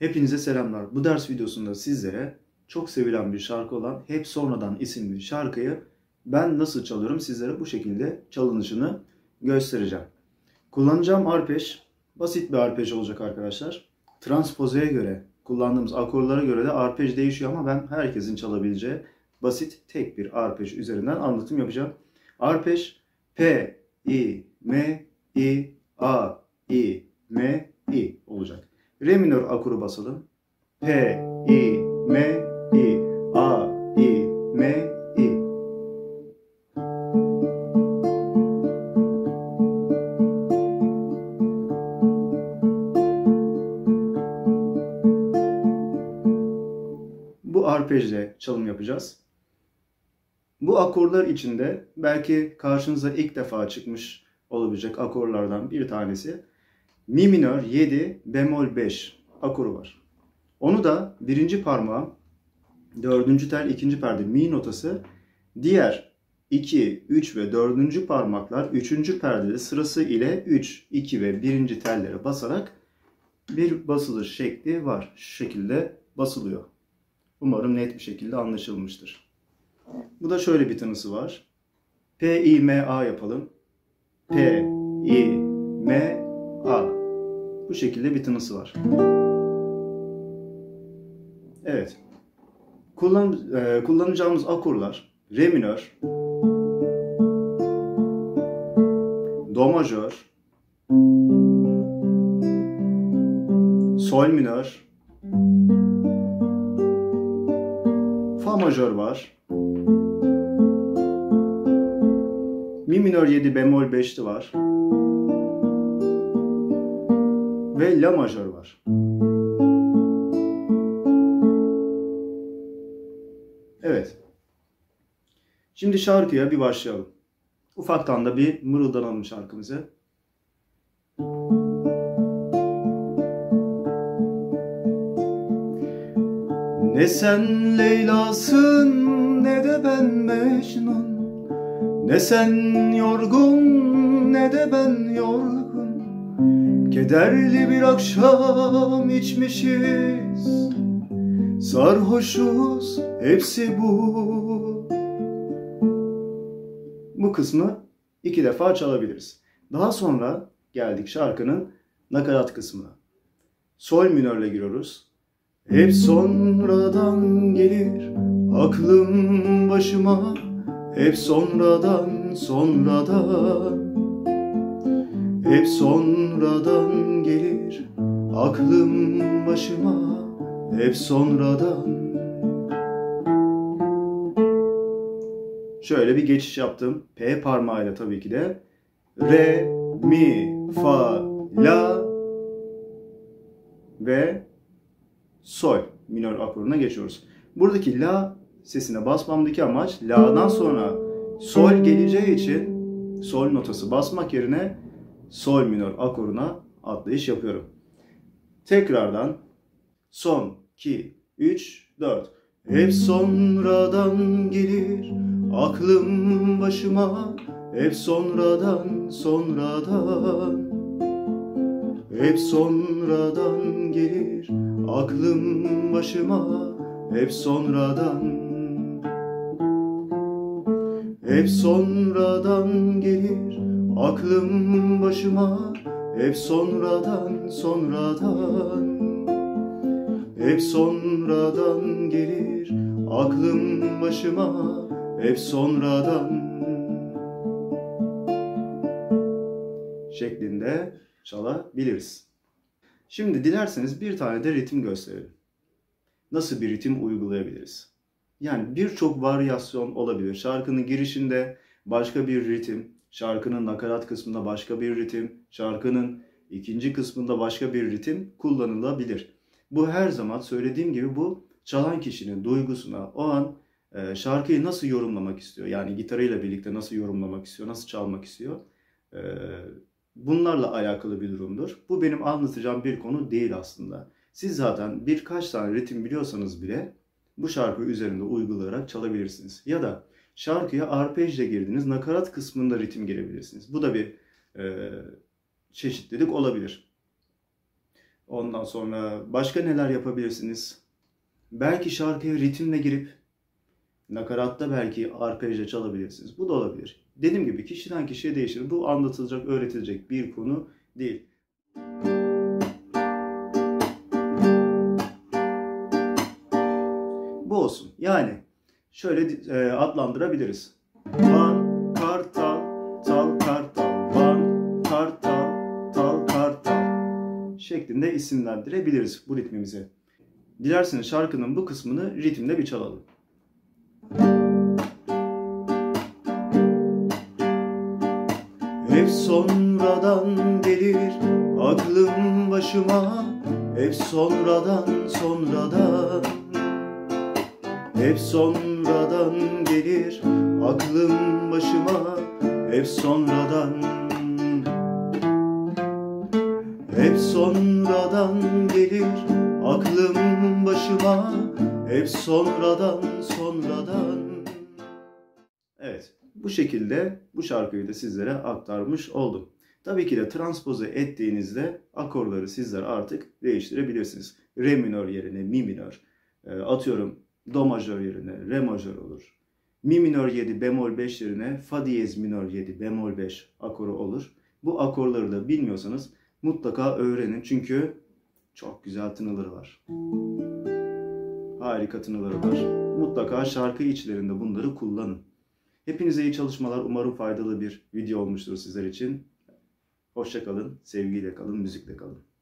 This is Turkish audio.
Hepinize selamlar. Bu ders videosunda sizlere çok sevilen bir şarkı olan Hep Sonradan isimli şarkıyı ben nasıl çalıyorum sizlere bu şekilde çalınışını göstereceğim. Kullanacağım arpej basit bir arpej olacak arkadaşlar. Transpozeye göre, kullandığımız akorlara göre de arpej değişiyor ama ben herkesin çalabileceği basit tek bir arpej üzerinden anlatım yapacağım. Arpej P, I, M, I, A, I, M, I olacak. Re minör akoru basalım. P, I, M, I, A, I, M, I. Bu arpejle çalım yapacağız. Bu akorlar içinde belki karşınıza ilk defa çıkmış olabilecek akorlardan bir tanesi Mi minör 7 bemol 5 akoru var. Onu da birinci parmağım, dördüncü tel ikinci perde mi notası, diğer 2, 3 ve dördüncü parmaklar üçüncü perdede sırası ile 3, 2 ve birinci tellere basarak bir basılış şekli var. Şu şekilde basılıyor. Umarım net bir şekilde anlaşılmıştır. Bu da şöyle bir tınısı var. P, I, M, A yapalım. P, I, M, A. Bu şekilde bir tınısı var. Evet. Kullanacağımız akorlar Re minör, Do majör, Sol minör, Fa majör var. Mi minör 7 bemol 5'li var. Ve La majör var. Evet. Şimdi şarkıya bir başlayalım. Ufaktan da bir mırıldanalım şarkımızı. Ne sen Leyla'sın ne de ben Mecnun. Ne sen yorgun ne de ben yorgun. Kederli bir akşam içmişiz. Sarhoşuz hepsi bu. Bu kısmı 2 defa çalabiliriz. Daha sonra geldik şarkının nakarat kısmına. Sol minörle giriyoruz. Hep sonradan gelir aklım başıma. Hep sonradan, sonradan. Hep sonradan gelir aklım başıma. Hep sonradan. Şöyle bir geçiş yaptım. P parmağıyla tabii ki de. Re, mi, fa, la ve sol minör akoruna geçiyoruz. Buradaki la sesine basmamdaki amaç la'dan sonra sol geleceği için sol notası basmak yerine sol minör akoruna atlayış yapıyorum. Tekrardan son 2, 3, 4. Hep sonradan gelir aklım başıma. Hep sonradan, sonradan. Hep sonradan gelir aklım başıma. Hep sonradan. Hep sonradan gelir aklım başıma. Hep sonradan, sonradan. Hep sonradan gelir aklım başıma. Hep sonradan. Şeklinde çalabiliriz. Şimdi dilerseniz bir tane de ritim gösterelim. Nasıl bir ritim uygulayabiliriz? Yani birçok varyasyon olabilir. Şarkının girişinde başka bir ritim, şarkının nakarat kısmında başka bir ritim, şarkının ikinci kısmında başka bir ritim kullanılabilir. Bu her zaman söylediğim gibi bu çalan kişinin duygusuna, o an şarkıyı nasıl yorumlamak istiyor, yani gitarıyla birlikte nasıl yorumlamak istiyor, nasıl çalmak istiyor, bunlarla alakalı bir durumdur. Bu benim anlatacağım bir konu değil aslında. Siz zaten birkaç tane ritim biliyorsanız bile bu şarkı üzerinde uygulayarak çalabilirsiniz. Ya da şarkıya arpejle girdiniz, nakarat kısmında ritim girebilirsiniz. Bu da bir çeşitlilik olabilir. Ondan sonra başka neler yapabilirsiniz? Belki şarkıya ritimle girip nakaratta belki arpejle çalabilirsiniz. Bu da olabilir. Dediğim gibi kişiden kişiye değişir. Bu anlatılacak, öğretilecek bir konu değil. Bu olsun. Yani şöyle adlandırabiliriz. Van, kartal, tal, kartal. Van, kartal, tal, kartal şeklinde isimlendirebiliriz bu ritmimizi. Dilerseniz şarkının bu kısmını ritimle bir çalalım. Hep sonradan gelir aklım başıma, hep sonradan. Hep sonradan gelir aklım başıma, hep sonradan. Hep sonradan gelir aklım başıma, hep sonradan. Evet, bu şekilde bu şarkıyı da sizlere aktarmış oldum. Tabii ki de transpoze ettiğinizde akorları sizler artık değiştirebilirsiniz. Re minör yerine mi minör, atıyorum do majör yerine re majör olur. Mi minör 7 bemol 5 yerine fa diyez minör 7 bemol 5 akoru olur. Bu akorları da bilmiyorsanız mutlaka öğrenin çünkü çok güzel tınıları var. Harika tınıları var. Mutlaka şarkı içlerinde bunları kullanın. Hepinize iyi çalışmalar. Umarım faydalı bir video olmuştur sizler için. Hoşça kalın, sevgiyle kalın, müzikle kalın.